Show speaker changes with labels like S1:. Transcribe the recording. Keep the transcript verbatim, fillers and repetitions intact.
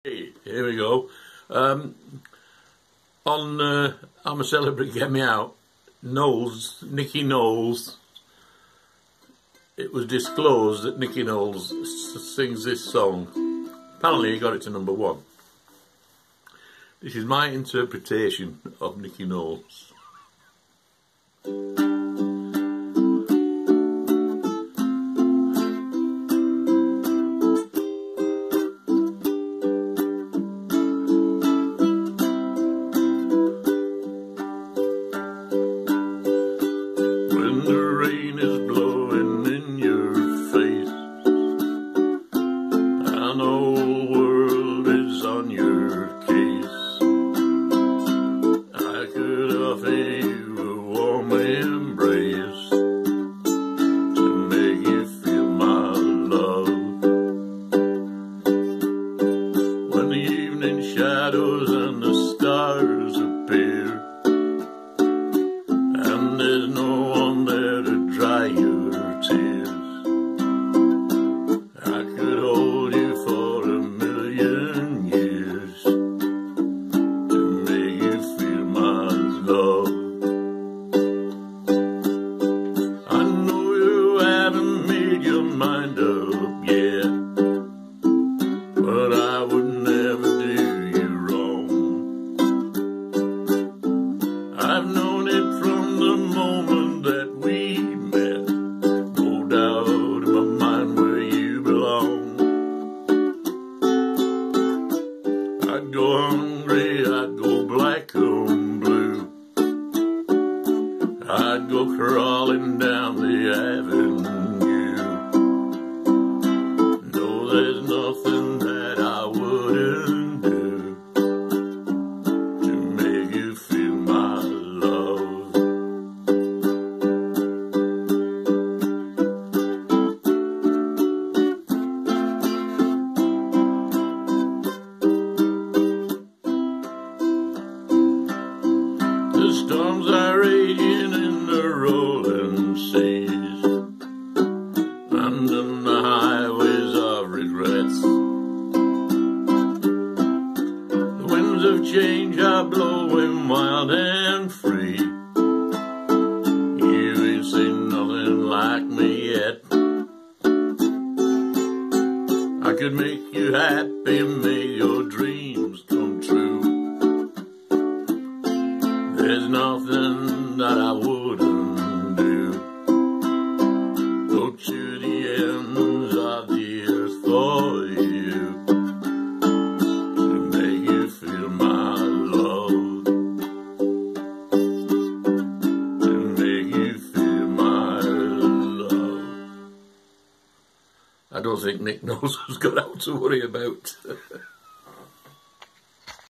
S1: Hey, here we go. Um, on uh, I'm a Celebrity, Get Me Out, Knowles, Nicky Knowles, it was disclosed that Nicky Knowles sings this song. Apparently he got it to number one. This is my interpretation of Nicky Knowles. When the rain is blowing in your face and the whole world is on your case, I could offer you a warm embrace to make you feel my love. When the evening shadows and the stars appear and there's no one there to dry your tears, I could hold you for a million years to make you feel my love. I know you haven't made your mind up yet, but I would never do you wrong. I've known it from the moment that we met, no doubt in my mind where you belong. I'd go hungry, I'd go black and blue, I'd go crawling down the avenue. No, there's nothing that I wouldn't do to make you feel my love. The storms are raging in the rolling seas and in the highways of regrets. The winds of change are blowing wild and free. You ain't seen nothing like me yet. I could make you happy, make your dreams come true. There's nothing that I wouldn't do. Go to the ends of the earth for you to make you feel my love, to make you feel my love. I don't think Nick knows who's got out to worry about.